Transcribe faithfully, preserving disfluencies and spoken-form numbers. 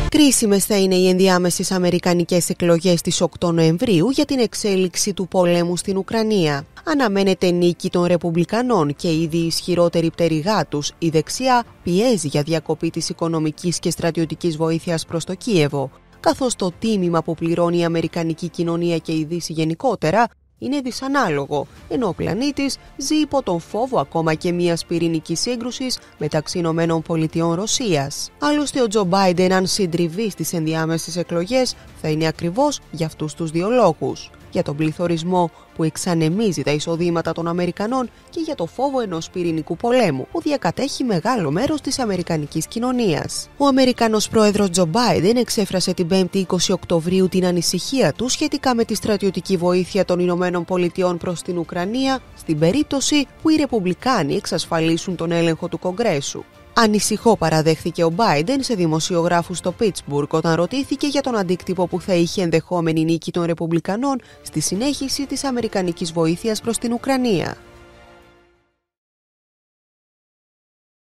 Κρίσιμες θα είναι οι ενδιάμεσες αμερικανικές εκλογές στις οκτώ Νοεμβρίου για την εξέλιξη του πολέμου στην Ουκρανία. Αναμένεται νίκη των Ρεπουμπλικανών και ήδη η ισχυρότερη πτερυγά τους, η δεξιά, πιέζει για διακοπή της οικονομικής και στρατιωτικής βοήθειας προς το Κίεβο, καθώς το τίμημα που πληρώνει η αμερικανική κοινωνία και η Δύση γενικότερα είναι δυσανάλογο, ενώ ο πλανήτης ζει υπό τον φόβο ακόμα και μιας πυρηνικής σύγκρουσης μεταξύ Ηνωμένων Πολιτειών Ρωσίας. Άλλωστε, ο Τζο Μπάιντεν, αν συντριβεί στις ενδιάμεσες εκλογές, θα είναι ακριβώς για αυτούς τους δύο λόγους. Για τον πληθωρισμό που εξανεμίζει τα εισοδήματα των Αμερικανών και για το φόβο ενός πυρηνικού πολέμου που διακατέχει μεγάλο μέρος της αμερικανικής κοινωνίας. Ο Αμερικανός πρόεδρος Τζο Μπάιντεν εξέφρασε την πέμπτη είκοσι Οκτωβρίου την ανησυχία του σχετικά με τη στρατιωτική βοήθεια των Ηνωμένων Πολιτειών προς την Ουκρανία στην περίπτωση που οι Ρεπουμπλικάνοι εξασφαλίσουν τον έλεγχο του Κογκρέσου. Ανησυχώ, παραδέχθηκε ο Μπάιντεν σε δημοσιογράφους στο Πίτσμπουργκ όταν ρωτήθηκε για τον αντίκτυπο που θα είχε ενδεχόμενη νίκη των Ρεπουμπλικανών στη συνέχιση της αμερικανικής βοήθειας προς την Ουκρανία.